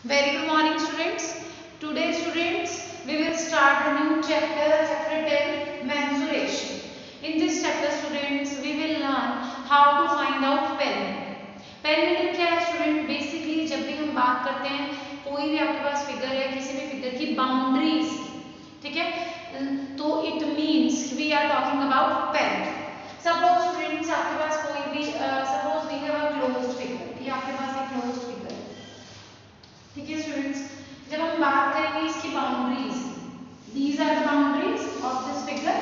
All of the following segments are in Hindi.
Very good morning, students. Today, students, we will start a new chapter, chapter 10, mensuration. In this chapter, students, we will learn how to find out perimeter. Perimeter क्या है, स्टूडेंट? बेसिकली जब भी हम बात करते हैं, कोई भी आपके पास फिगर है, किसी भी फिगर की बाउंड्रीज, ठीक है, तो it means we are talking about perimeter. Suppose students आपके पास कोई भी suppose we have a closed figure, ये आपके पास एक क्लोज्ड फिगर, ठीक है स्टूडेंट्स। जब हम बात करेंगे इसकी boundaries, these are the boundaries of this figure.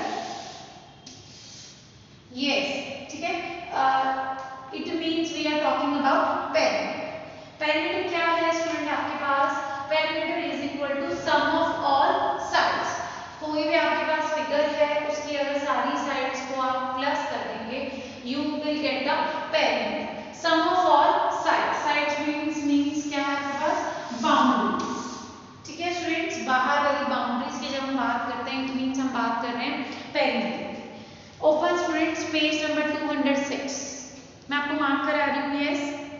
Yes, ठीक है। It means we are talking about perimeter. Perimeter क्या है स्टूडेंट आपके पास? Perimeter is equal to sum of all sides. कोई भी आपके पास फिगर है, उसकी अगर सारी साइड्स को आप प्लस कर देंगे, you will get the perimeter. Sum of all sides, sides means क्या है आपके पास? बाउंड्रीज, ठीक है स्टूडेंट्स। बाहर वाली बाउंड्रीज की जब हम बात करते हैं, इट मींस हम बात कर रहे हैं perimeter. Open students page number 206। मैं आपको मार्क करा रही हूँ, यस,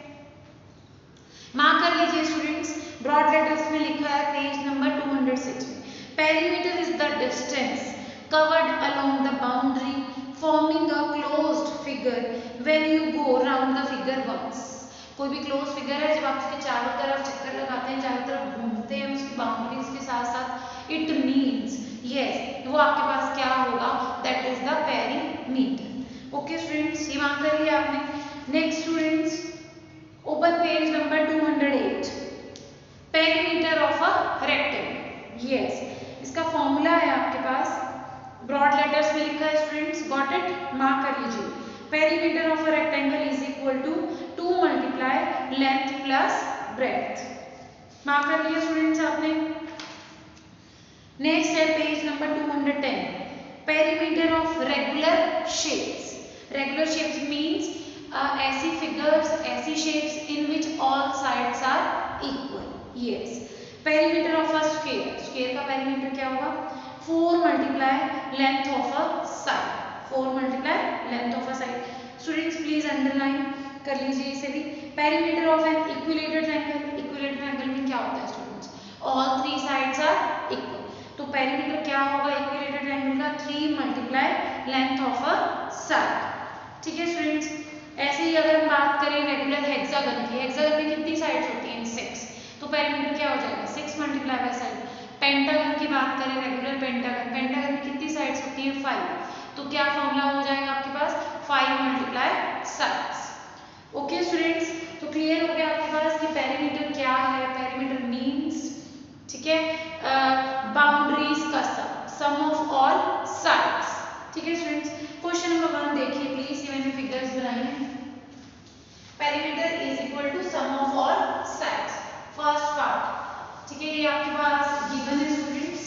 मार्क कर लीजिए स्टूडेंट्स। ब्रॉड लेटर्स में लिखा है पेज नंबर 206 में, perimeter is the distance covered along the boundary forming a closed figure when you go round the figure once. कोई भी क्लोज फिगर है, जब आप उसके चारों तरफ चक्कर लगाते हैं, चारों तरफ घूमते हैं उसकी बाउंड्रीज के साथ साथ, इट मीन्स यस, वो आपके पास क्या होगा? That is the perimeter. Okay students, ये मार्क कर लिया आपने। Next students, open page number 208, perimeter of a rectangle. Yes, इसका फॉर्मूला है आपके पास, ब्रॉड लेटर्स में लिखा है स्टूडेंट्स, गॉट इट? मार्क कर लीजिए। Perimeter of a rectangle is equal to 2 multiply length plus breadth. Mark कर लिया स्टूडेंट्स आपने। नेक्स्ट है page number 210, perimeter of regular shapes. Regular shapes means ऐसी फिगर्स, ऐसी shapes in which all sides are equal. Yes, perimeter of a square, square का पेरीमीटर क्या होगा? 4 multiply length of a side, 4 multiply length of a side. Students please underline कर लीजिए इसे भी। Perimeter of an equilateral triangle, equilateral triangle में क्या होता है students? All three sides are equal, तो पेरीमीटर क्या होगा इक्विलेटरल ट्रायंगल का? 3 multiply length of a side, ठीक है स्टूडेंट्स। ऐसे ही अगर हम बात करें रेगुलर हेक्सागन की, हेक्सागन में कितनी साइड्स होती हैं? 6, तो पेरीमीटर क्या हो जाएगा? 6 मल्टीप्लाई बाय साइड। पेंटागन की बात करें, रेगुलर पेंटागन, पेंटागन में कितनी साइड्स होती हैं? 5, तो क्या फॉर्मूला हो जाएगा आपके पास? 5 मल्टीप्लाई साइड्स। ओके स्टूडेंट्स, तो क्लियर हो गया आपके पास कि पेरीमीटर क्या है? पेरीमीटर मींस, ठीक है, बाउंड्रीज का सम ऑफ ऑल साइड्स, ठीक है स्टूडेंट्स। क्वेश्चन नंबर 1 देखिए प्लीज, ये मैंने फिगर्स बनाई हैं। Perimeter is equal to sum of all sides, first part, ठीक है, ये आपके पास गिवन है स्टूडेंट्स।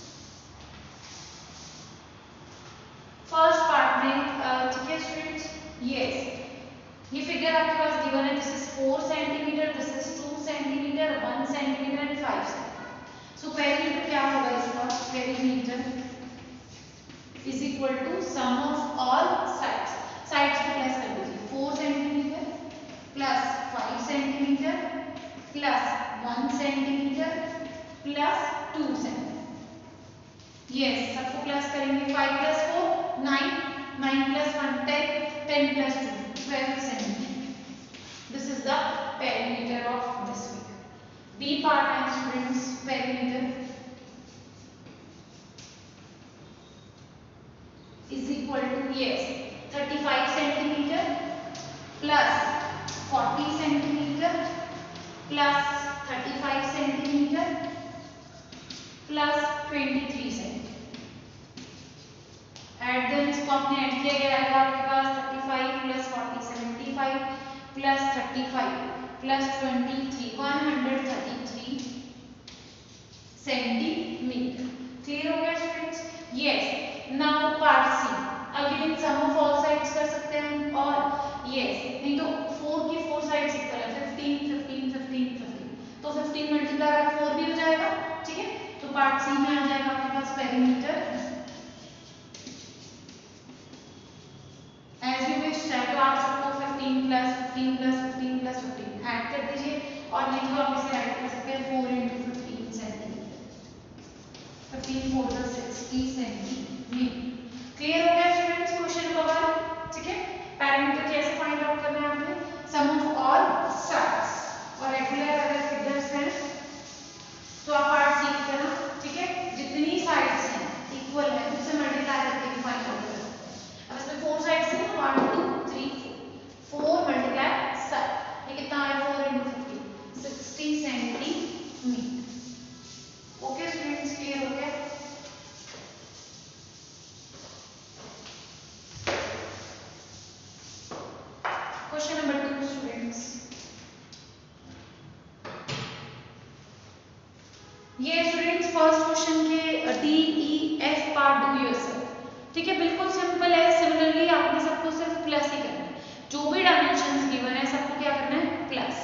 फर्स्ट पार्ट में ठीक है स्टूडेंट्स, यस, ये फिगर आपके पास गिवन है, this is 4 centimetre, this is 2 centimetre, 1 centimetre and 5 centimetre. So पेरीमीटर क्या होगा इसका? Perimeter is equal to sum of all sides, sides को प्लस कर दीजिए, 4 centimetre plus 5 centimetre plus 1 centimetre plus 2 centimetre. Yes, सबको प्लस करेंगे, 5 plus 4 9, 9 plus 1 10, 10 plus 2 12 centimetre. This is the perimeter of this figure. B part है students, perimeter is equal to, yes, 35 centimeter plus 40 centimeter plus 35 centimeter plus 23 centimeter। At then इसको आपने ऐड किया जाएगा, आपके पास 35 plus 40 75 plus 35 plus 23 133 centimetre. Clear हो गया students? Yes, now part C, again sum of all sides कर सकते हैं हम, और यस, नहीं तो 4 की 4 साइड्स इक्वल है, 15 15 15 15, तो 15 मल्टीप्लाई बाय 4 भी हो जाएगा, ठीक है। तो पार्ट सी में आ जाएगा आपके पास पेरीमीटर एज यू विश, चाहे तो आप सबको 15 प्लस 15 प्लस 15 प्लस 15 ऐड कर दीजिए, और नहीं तो आप इसे राइट कर सकते हैं 4 into 15 centimetre, 15 4 the 60 centimetre. Clear हो गया स्टूडेंट्स क्वेश्चन नंबर 1? ठीक है, पैरामीटर कैसे फाइंड आउट करना है आपने, सम ऑफ ऑल साइड्स, और रेगुलर अगर फिगर्स हैं तो आप पार्ट सी की तरह, ठीक है, जितनी साइड्स हैं इक्वल है उससे मल्टीप्लाई करके फाइंड आउट कर सकते हैं। अब इसमें 4 साइड्स हैं, 1 2 3 4 मल्टीप्लाई साइड, ये कितना आया 4 into 50 60 centimetre. Okay students, clear हो गया? क्वेश्चन नंबर 2 स्टूडेंट्स, ये स्टूडेंट्स फर्स्ट क्वेश्चन के D E F part do yourself, ठीक है, बिल्कुल सिंपल है। सिमिलरली आपने सबको सिर्फ प्लस ही करना है, जो भी डायमेंशंस गिवन है सबको क्या करना है, plus.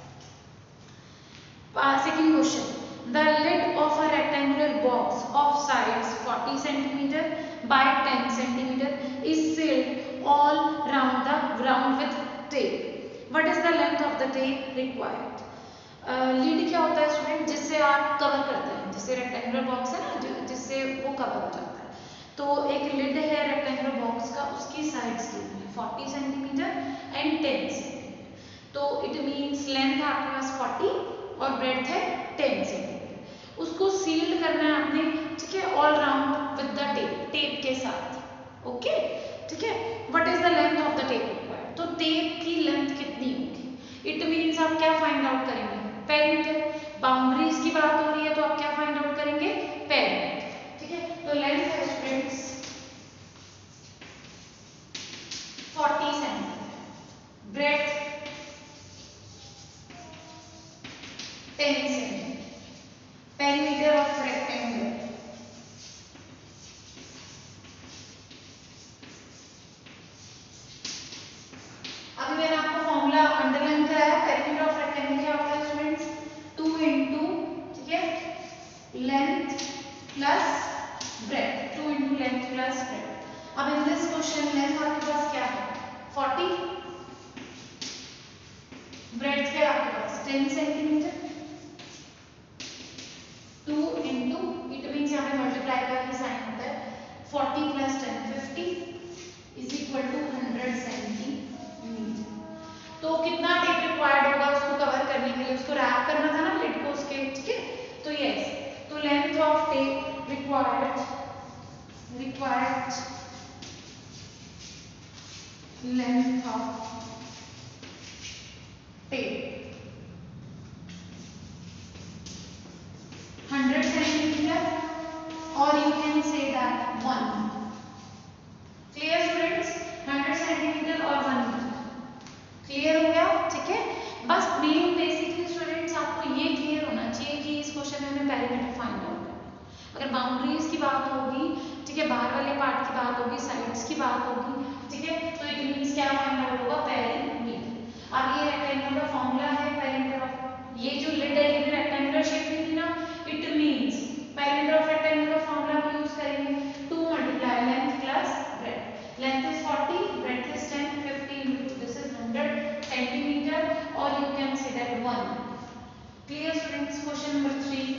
Second question, the lid of a rectangular box of sides 40 centimetre by 10 centimetre is sealed all round the ground with tape. What is the length of the tape required? Lid क्या होता है स्टूडेंट, जिससे आप कवर करते हैं, जैसे रेक्टेंगुलर बॉक्स है ना, जिससे वो कवर हो जाता है। तो एक लिड है रेक्टेंगुलर बॉक्स का, उसकी साइड्स गिवन है 40 सेंटीमीटर एंड 10 सेंटीमीटर, तो इट मीन्स लेंथ आपके पास 40 और ब्रेड्थ है 10 सेंटीमीटर। उसको सील्ड करना है आपने, ठीक है, all round with the tape, tape के साथ। ओके, ठीक है, what is the length of the tape required, तो टेप की लेंथ कितनी होगी, इट मीन्स आप क्या फाइंड आउट करेंगे, पेरीमीटर। बाउंड्रीज की बात हो रही है तो आप क्या फाइंड आउट करेंगे, पेरीमीटर, ठीक है। तो लेंथ है students 40 centimetre, breadth 10 centimetre, perimeter of rectangle अभी मैंने आपको फॉर्मूला अंडरलाइन कराया, पेरीमीटर ऑफ रेक्टेंगल क्या होता है स्टूडेंट्स, 2 into, ठीक है, length plus breadth, 2 into length plus breadth. अब इन दिस क्वेश्चन लेंथ आपके पास क्या है 40, ब्रेड्थ क्या है आपके पास 10 सेंटीमीटर, 2 into, इट मींस यहाँ पे मल्टीप्लाई का ही साइन होता है, 40 प्लस 10 50 इज इक्वल टू 100 सेंटीमीटर। तो कितना टेप रिक्वायर्ड होगा उसको कवर करने के लिए, उसको रैप करना था ना लिड को उसके, ठीक है, तो यस, तो length of tape required length of tape 100 centimetre, और you can say that 1 metre. Clear students, 100 centimetre और 1 मीटर, क्लियर हो गया, ठीक है। बस मेन बेसिकली स्टूडेंट्स आपको ये क्लियर होना चाहिए कि इस क्वेश्चन में हमें पेरीमीटर फाइंड आउट करना है। अगर बाउंड्रीज की बात होगी, ठीक है, बाहर वाले पार्ट की बात होगी, साइड्स की बात होगी, ठीक है, तो इट मींस क्या फाइंड आउट होगा, पेरीमीटर। अब ये रेक्टेंगुलर का फॉर्मूला है पेरीमीटर ऑफ, ये जो लिड है ये रेक्टेंगुलर शेप में थी ना, it means perimeter of rectangular का फॉर्मूला हम यूज करेंगे 2 multiply length plus breadth, length is 40, breadth is 10, 50 into this is 100 centimetre, और you can say that 1. Clear students? Question number 3.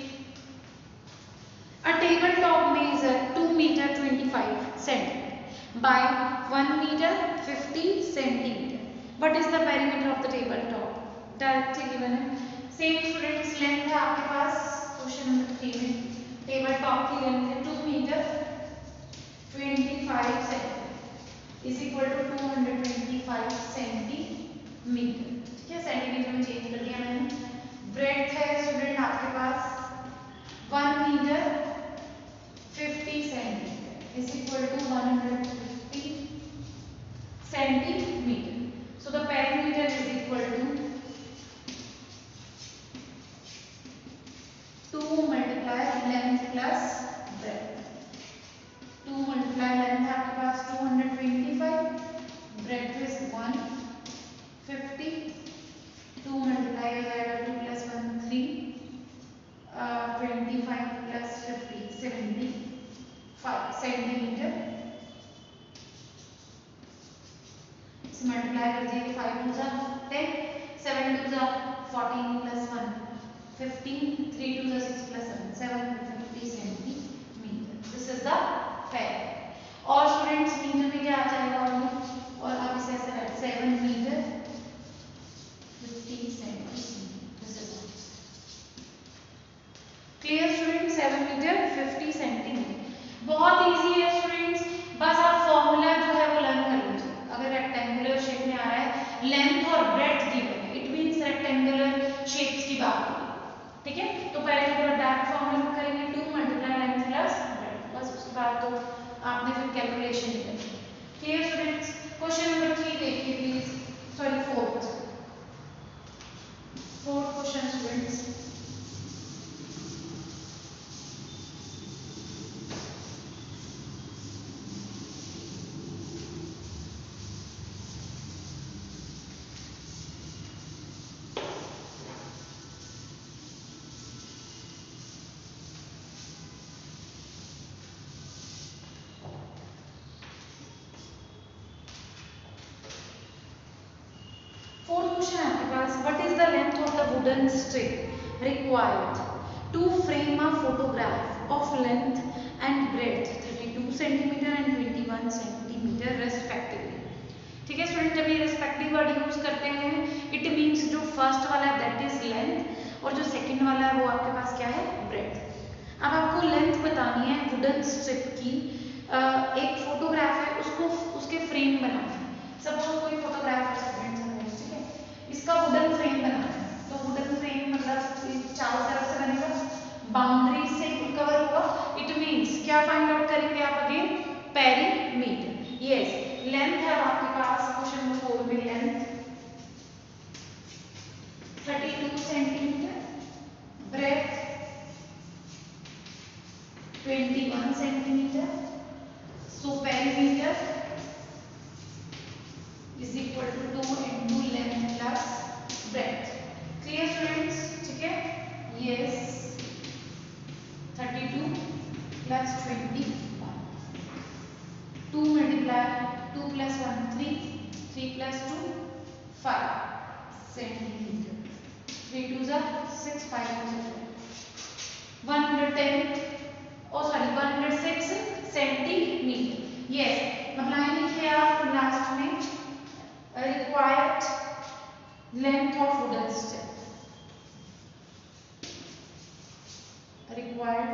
A tabletop measure 2 meter 25 centimeter by 1 meter 50 centimeter. What is the perimeter of the tabletop? Directly given है। Same students, length है आपके पास question number 3 में, tabletop की length है 2 meter 25 centimeter is equal to 225 centimeter, ठीक है, सेंटीमीटर में चेंज कर दिया मैंने। ब्रेड्थ है स्टूडेंट आपके पास 1 metre 50 centimetre is equal to 150 centimetre, so the perimeter is equal to 2 multiply length plus breadth, 2 multiply length आपके पास 225, ब्रेड्थ इज 150, 2 मल्टीप्लाई हो जाएगा 2 प्लस 1 3, 25 प्लस 50 75 सेंटीमीटर, इसे मल्टीप्लाई कर दिए 5 2 10, 7 2 14 प्लस मीटर 50 सेंटीमीटर। बहुत इजी है स्टूडेंट्स, बस आप फॉर्मूला जो है वो लर्न कर लीजिए। अगर रेक्टेंगुलर शेप में आ रहा है, लेंथ और ब्रेड्थ गिवन है, इट मींस रेक्टेंगुलर शेप्स की बात हो रही है, ठीक है। तो पहले थोड़ा डायरेक्ट फॉर्मूला में करेंगे 2 मल्टीप्लाई लेंथ प्लस ब्रेड्थ, बस उसके बाद तो आपने फिर कैलकुलेशन ही करनी है। Clear students? क्वेश्चन नंबर 3 देखिए please, sorry 4th question students. Fourth question है आपके पास, what is the length of the wooden strip required to frame a photograph of length and breadth 32 centimetre and 21 centimetre respectively. ठीक है स्टूडेंट, जब ये रेस्पेक्टिव वर्ड यूज करते हैं, इट मींस जो फर्स्ट वाला है दैट इज लेंथ और जो सेकंड वाला है वो आपके पास क्या है, ब्रेड्थ। अब आपको लेंथ बतानी है वुडन स्ट्रिप की, एक फोटोग्राफ है उसको उसके फ्रेम बनाना है। सपोज कोई फोटोग्राफ है स्टूडेंट, ठीक है, इसका वुडन फ्रेम बनाना है, तो वुडन फ्रेम मतलब चारों तरफ से बनेगा, बाउंड्री से कवर होगा, इट मींस क्या फाइंड आउट करेंगे आप अगेन, पेरीमीटर। यस, लेंथ है आपके पास क्वेश्चन नंबर 4 में, length 32 centimetre, breadth 21 centimetre, so perimeter is equal to 2 into length plus breadth. Clear students? ठीक है? Yes. 32 plus 21. 2 multiply 2 plus 1 3, 3 plus 2 5 centimeter. 3 2s are 6, 5 2s are 110. Oh sorry, 106 centimeter. Yes. मतलब लिखिए आप लास्ट में required length of wooden strip, required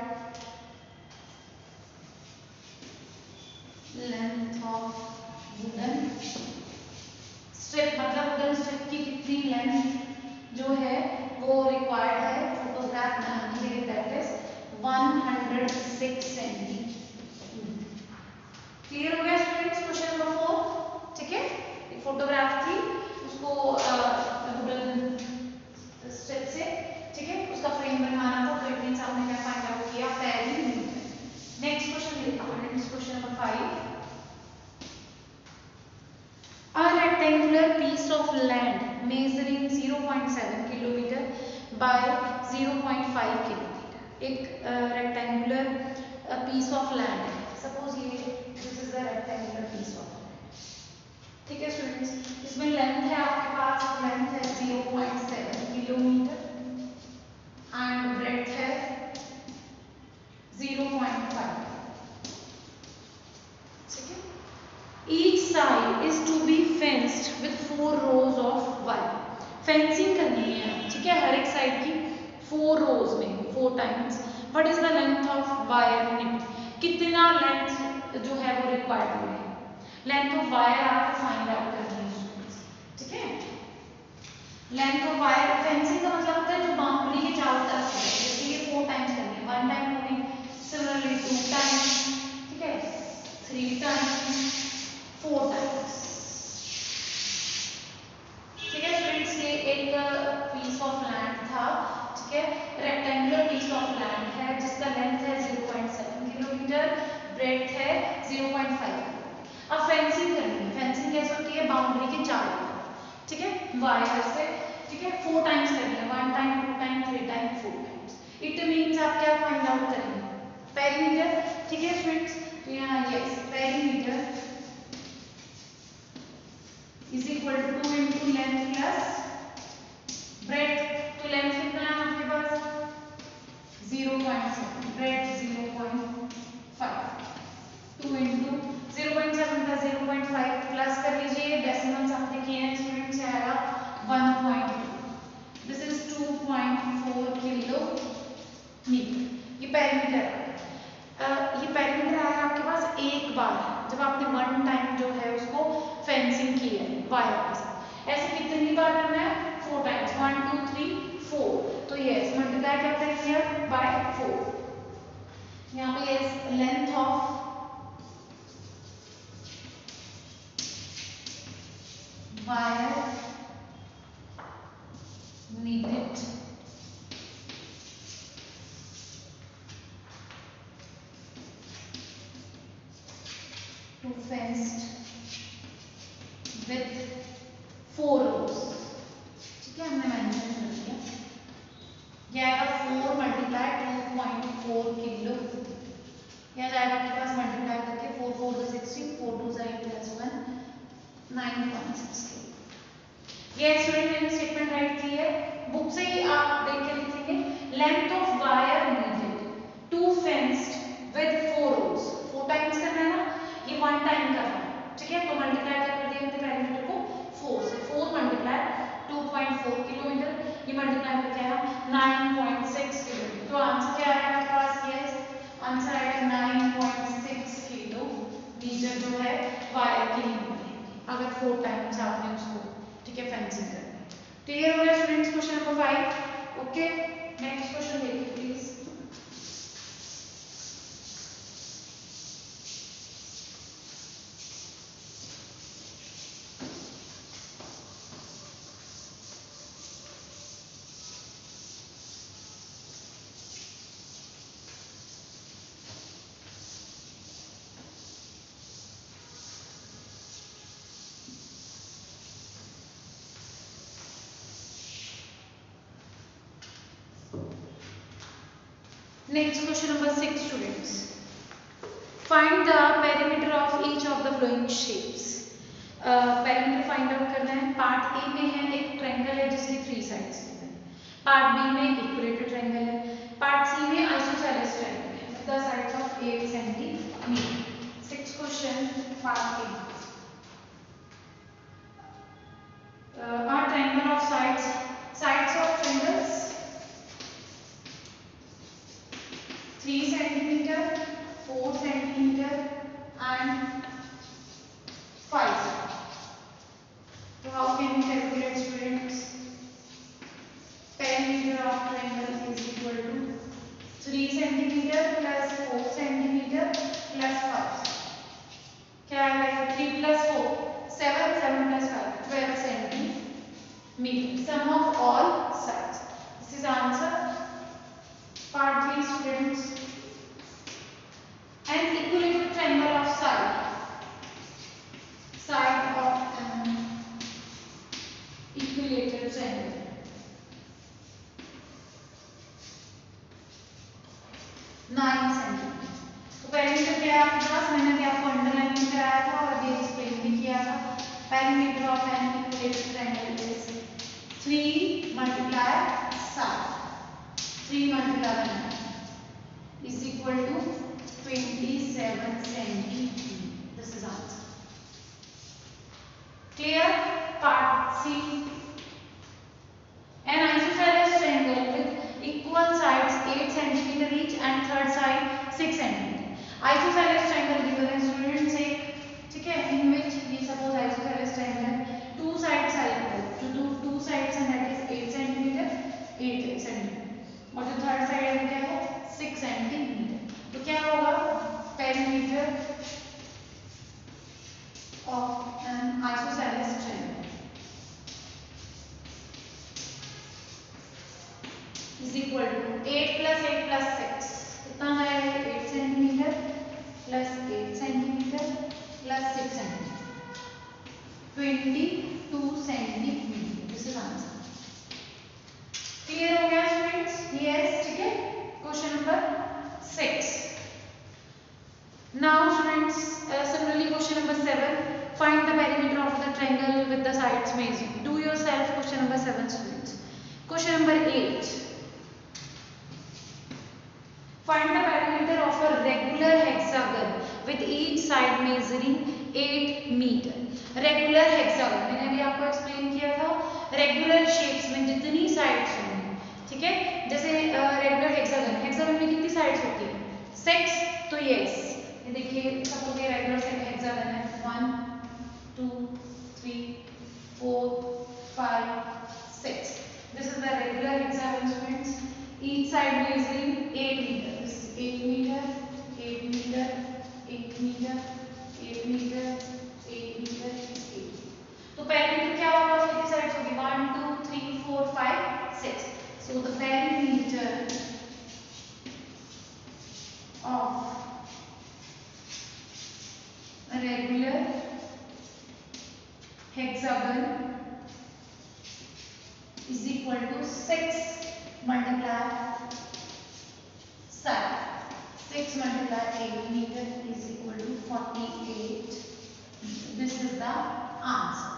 length of wooden strip, मतलब wooden strip की कितनी लेंथ जो है वो रिक्वायर्ड है फोटोग्राफ बनाने के लिए, दैट इज 106 सेंटीमीटर। क्लियर हो गया स्टूडेंट्स क्वेश्चन नंबर 4? ठीक है, एक फोटोग्राफ थी, उसको वुडन स्ट्रिप से, ठीक है, उसका फ्रेम बनवाना था, तो इट मींस आपने क्या फाइंड आउट किया, पेरीमीटर। नेक्स्ट क्वेश्चन देखो students, question number 5, a rectangular piece of land measuring 0.7 kilometer by 0.5 kilometer, एक रेक्टेंगुलर पीस ऑफ लैंड है, सपोज ये this is the rectangular piece of land, ठीक है स्टूडेंट्स, इसमें लेंथ है आपके पास, लेंथ है 0.7 किलोमीटर एंड ब्रेड्थ है 0.5, ठीक है। Each side is to be fenced with 4 rows of wire. Fencing करनी है, ठीक है, हर एक साइड की 4 रोज में 4 times. What is the length of wire unit, कितना लेंथ जो है वो रिक्वायर्ड है, लेंथ ऑफ वायर आपको फाइंड आउट करनी है, ठीक है। लेंथ ऑफ वायर, फेंसिंग का मतलब होता है जो बाउंड्री के चारों तरफ है, जैसे ये 4 टाइम्स करनी है, 1 टाइम होगी, सिमिलरली 2 टाइम्स, ठीक है, 3 टाइम्स, 4 टाइम्स, ठीक है स्टूडेंट्स। ये एक पीस ऑफ लैंड था, ठीक है, रेक्टेंगुलर पीस ऑफ लैंड है जिसका लेंथ है 0.7 किलोमीटर, ब्रेड्थ है 0.5। अब फेंसिंग करनी है, फेंसिंग कैसे होती है, बाउंड्री के चारों तरफ, ठीक है, वायर से, ठीक है, 4 टाइम्स करनी है, 1 time 2 time 3 time 4 times, it means आप क्या फाइंड आउट करेंगे, पेरीमीटर, ठीक है स्टूडेंट्स। तो यहाँ yes, perimeter is equal to 2 into length plus breadth, तो लेंथ कितना है आपके पास 0.7, breadth 0.5, 2 into 0.7 plus 0.5 प्लस कर लीजिए, डेसिमल्स आपने किए हैं स्टूडेंट्स, आएगा 1.2, दिस इज 2.4 किलोमीटर, ये पेरीमीटर ये पेरीमीटर आया आपके पास एक बार जब आपने वन टाइम जो है उसको फेंसिंग की है वायर के साथ। ऐसे कितनी बार करना है? 4 टाइम्स, 1 2 3 4। तो यस मल्टीप्लाई करते हैं हियर बाय 4। यहाँ पे yes length of wire needed to fenced with 4 rows। ठीक है, हमने मेंशन कर दिया। यह आएगा 4 मल्टीप्लाई 2.4 किलो। यह जाएगा आपके पास मल्टीप्लाई करके 4 4 16 4 2 8 + 1 9.6 किलो। ये स्टूडेंट मैंने स्टेटमेंट राइट की है, बुक से ही आप देख के लिखेंगे। Length of wire needed to fenced with 4 rows. 4 times करना है ना, ये 1 टाइम करना है। ठीक है, तो मल्टीप्लाई कर दिया हमने पैरामीटर को 4 से। 4 मल्टीप्लाई 2.4 किलोमीटर, ये मल्टीप्लाई करके आया 9.6 किलोमीटर। तो आंसर क्या आया आपके पास? यस आंसर आएगा 9.6 किलोमीटर जो है वायर की लेंथ है, अगर 4 टाइम्स आपने उसको ठीक है फेंसिंग करनी। क्लियर हो गया students question number 5? Okay, next question देखिए please. Next question number 6 students. Find the perimeter of each of the following shapes. Perimeter find out करना है। पार्ट ए में है एक ट्रायंगल है जिसकी 3 साइड्स है। पार्ट बी में इक्विलेटरल ट्रायंगल है। पार्ट सी में आइसोसेलेस ट्रायंगल है with the sides of 8 centimetre. 6 question part A. Are triangle of sides of triangles 3 centimeter, 4 centimeter and 5. So how can we calculate students? Perimeter of triangle is equal to 3 centimeter plus 4 centimeter plus 5. क्या आएगा? 3 plus 4 7, 7 plus 5 12 centimeter. Sum of all sides. This is answer. Part 3 students. An equilateral triangle of side of an equilateral triangle. 9 centimetre. तो पेरीमीटर क्या है आपके पास? मैंने अभी आपको अंडरलाइन भी कराया था और अभी एक्सप्लेन भी किया था। Perimeter of an equilateral triangle is 3 multiply side 3 multiply 9 is equal to 27 centimeter. This is answer. Clear? Part C. An isosceles triangle with equal sides 8 centimeter each and third side 6 centimeter. Isosceles triangle given है students एक, ठीक है, in which we suppose isosceles triangle two sides are equal. जो two sides हैं that is 8 centimeter 8 centimeter और जो third side है क्या है 6 centimeter. तो क्या होगा? Perimeter of an isosceles triangle is equal to 8 plus 8 plus 6 कितना आएगा? 8 centimetre plus 8 centimetre plus 6 centimetre 22 centimetre. This is answer. Clear हो गया स्टूडेंट्स? यस, ठीक है. Question number 6. Now students, similarly question number 7. Find the perimeter of the triangle with the sides measured. Do yourself question number 7 students. Question number 8. Find the perimeter of a regular hexagon with each side measuring 8 meter. Regular hexagon मैंने अभी आपको एक्सप्लेन किया था. रेगुलर शेप्स में जितनी साइड्स होंगी, ठीक है, जैसे रेगुलर हेक्सागन में कितनी साइड्स होती है? बेस, ये देखिए सपोज ये रेगुलर हेक्सागन है, 1 2 3 4 5 6. This is the regular hexagon students. Each side measuring 8 meter. This is 8 meter, 8 meter, 8 meter, 8 meter, 8 meter, 8. तो perimeter क्या होगा? कितनी sides होगी? 1 2 3 4 5 6. So the perimeter of a regular hexagon is equal to 6 multiply side. 6 multiply 8 meter is equal to 48. This is the answer.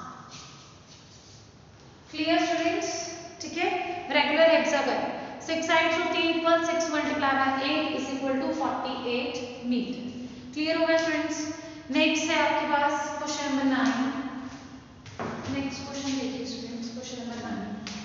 Clear students? ठीक है, रेगुलर हेक्सागन 6 साइड्स होती है equal, 6 multiply by 8 is equal to 48 metre. Clear हो गया स्टूडेंट्स? नेक्स्ट है आपके पास क्वेश्चन नंबर 9. नेक्स्ट क्वेश्चन देखिए students, question number 9.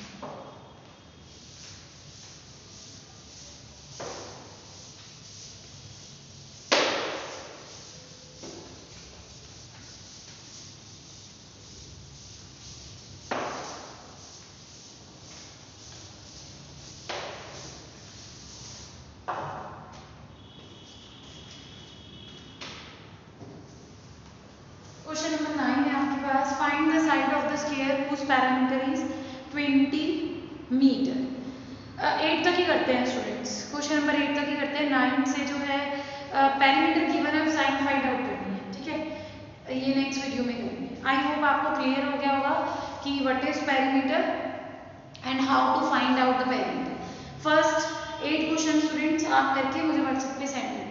Question number 9 है आपके पास. Find the side of the square whose parameter is 20 metre. 8 तक ही करते हैं स्टूडेंट्स, क्वेश्चन नंबर 8 तक ही करते हैं. 9 से जो है पैरामीटर गिवन है, साइन फाइंड आउट करनी है. ठीक है, ये नेक्स्ट वीडियो में करेंगे. आई होप आपको क्लियर हो गया होगा कि what is parameter and how to find out the parameter. First 8 क्वेश्चन स्टूडेंट्स आप करके मुझे व्हाट्सएप पे सेंड